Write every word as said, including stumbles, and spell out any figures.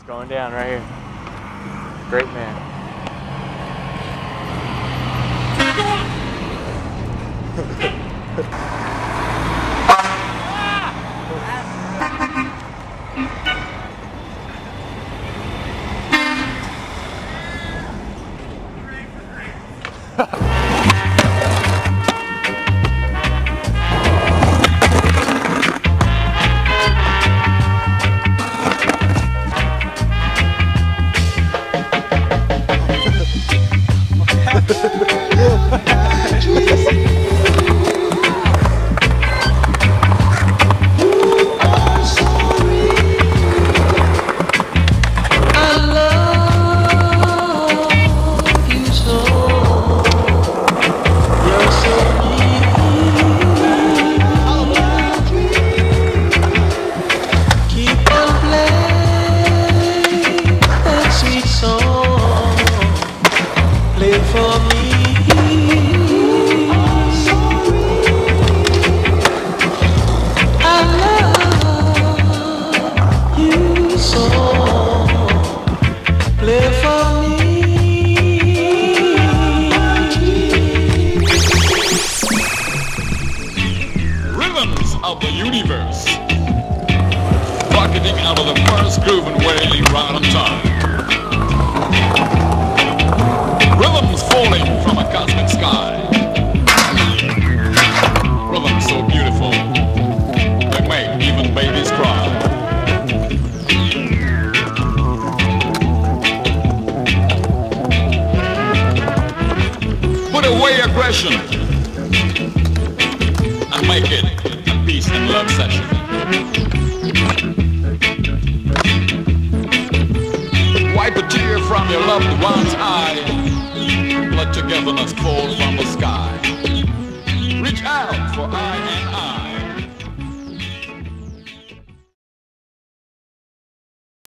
going down right here. Great man. Of the universe, rocketing out of the first groove and wailing right on time. Rhythms falling from a cosmic sky. Rhythms so beautiful, they make even babies cry. Put away aggression and make it peace and love session. Wipe a tear from your loved one's eye. Let togetherness fall from the sky.